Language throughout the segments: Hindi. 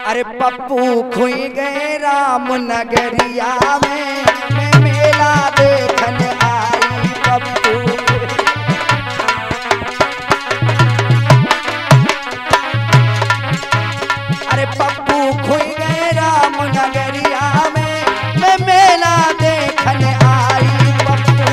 अरे पप्पू खुई गए राम नगरिया में, मैं मेला देखने आई पप्पू। अरे पप्पू खुई गए राम नगरिया में, मैं मेला देखने आई पप्पू।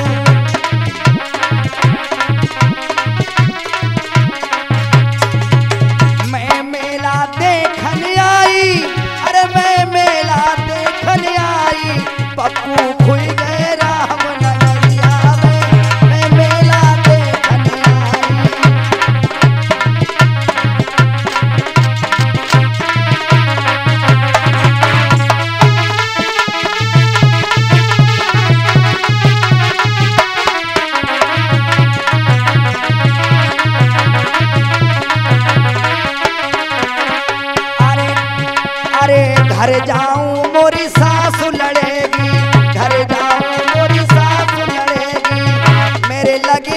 मैं मेला देखने आई, अरे मैं मेला देखने आई, पप्पू खुई गए राम नगरिया में, मैं मेला देखने आई। अरे घर जाऊं मोरी सासु लड़ेगी, घर जाऊं मोरी सासु लड़ेगी, मेरे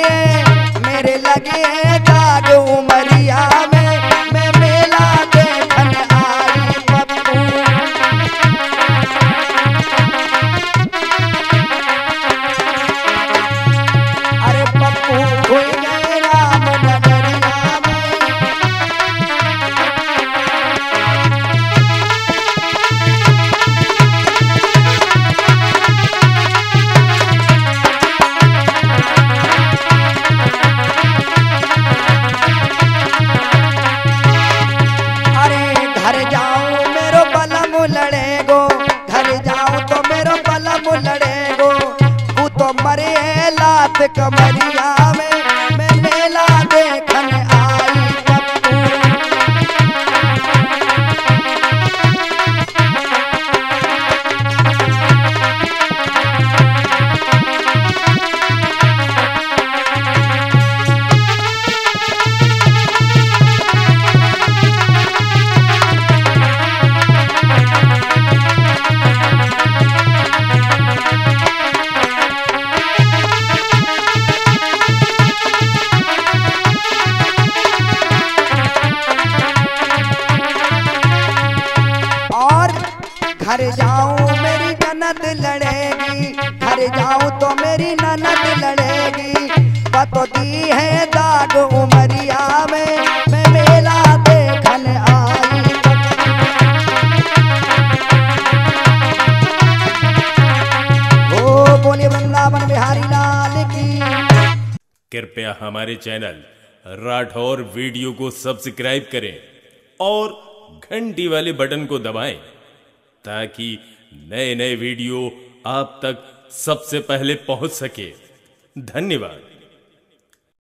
लगे दाग उमरिया में, मैं मेला देखने आई पप्पू। अरे पप्पू खुई गए राम नगरिया में। घर जाऊं मेरो बलम लड़ेगो, घर जाऊं तो मेरो बलम लड़ेगो, तू तो मरे लात कमरिया में, मैं मेला देखने आई पप्पू। घर जाऊं मेरी ननद लड़ेगी, घर जाऊं तो मेरी ननद लड़ेगी, पतो दी है दाग उमरिया में, मैं मेला देखने आई। ओ बोले वृंदावन बिहारी लाल की। कृपया हमारे चैनल राठौर वीडियो को सब्सक्राइब करें और घंटी वाले बटन को दबाएं ताकि नए नए वीडियो आप तक सबसे पहले पहुंच सके। धन्यवाद।